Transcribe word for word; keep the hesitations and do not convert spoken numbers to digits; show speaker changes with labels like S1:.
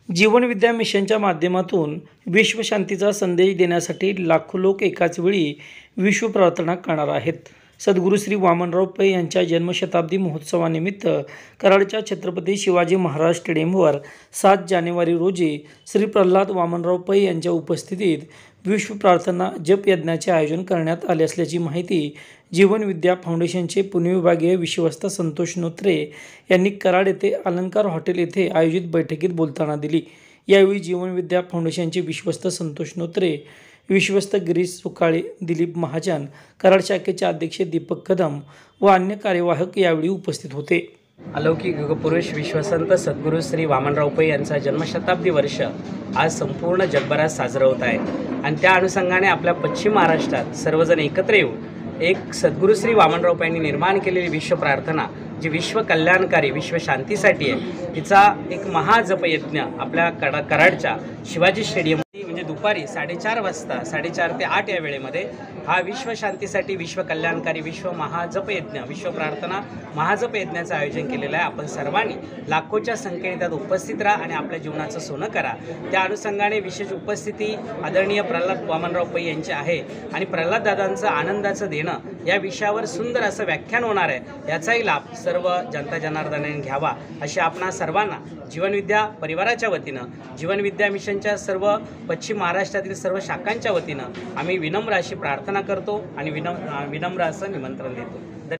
S1: जीवनविद्या मिशनच्या माध्यमातून विश्वशांतीचा संदेश देण्यासाठी लाखो लोक एकाच वेळी विश्व प्रार्थना करणार आहेत। सद्गुरू श्री वामनराव पै यांच्या जन्मशताब्दी महोत्सवानिमित्त कराडच्या छत्रपती शिवाजी महाराज स्टेडियमवर सात जानेवारी रोजी श्री प्रल्हाद वामनराव पै यांच्या उपस्थितीत विश्व प्रार्थना जप यज्ञाचे आयोजन करण्यात आले असल्याची माहिती जीवनविद्या फाउंडेशनचे पुणे विभागीय विश्वस्त संतोष नोत्रे यांनी कराड येथे अलंकार हॉटेल येथे आयोजित बैठकीत बोलताना दिली। यावेळी जीवनविद्या फाउंडेशनचे विश्वस्त संतोष नोत्रे, विश्वस्त गिरीश सुकाळे, दिलीप महाजन, कराड शाखेचे अध्यक्ष दीपक कदम व अन्य कार्यवाहक यावेळी उपस्थित होते।
S2: अलौकिक युगपुरुष विश्वसंत सद्गुरू श्री वामनराव पै यांचा जन्मशताब्दी वर्ष आज संपूर्ण जगभरात साजरा होत आहे आणि त्या अनुषंगाने आपल्या पश्चिम महाराष्ट्रात सर्वजण एकत्र येऊन एक सद्गुरू श्री वामनराव पै यांनी निर्माण केलेली विश्व प्रार्थना जी विश्व कल्याणकारी विश्व शांतीसाठी आहे, तिचा एक महाजपयज्ञ आपल्या कड कराडच्या शिवाजी स्टेडियम म्हणजे दुपारी साडेचार वाजता साडेचार ते आठ या वेळेमध्ये हा विश्व शांतीसाठी विश्व कल्याणकारी विश्व महाजपयज्ञ विश्व प्रार्थना महाजपयज्ञाचं आयोजन केलेलं आहे। आपण सर्वांनी लाखोच्या संख्येने त्यात उपस्थित राहा आणि आपल्या जीवनाचं सोनं करा। त्या अनुषंगाने विशेष उपस्थिती आदरणीय प्रल्हाद वामनराव पै यांची आहे आणि प्रल्हाद दादांचं आनंदाचं देणं या विषयावर सुंदर असं व्याख्यान होणार आहे। याचाही लाभ सर्व जनता जनार्दनाने घ्यावा अशी आपणा सर्वांना जीवनविद्या परिवाराच्या वतीनं जीवनविद्या मिशनच्या सर्व पश्चिम महाराष्ट्रातील सर्व शाखांच्या वतीनं आम्ही विनम्र अशी प्रार्थना करतो आणि विनम्र विनम्र असं निमंत्रण देतो।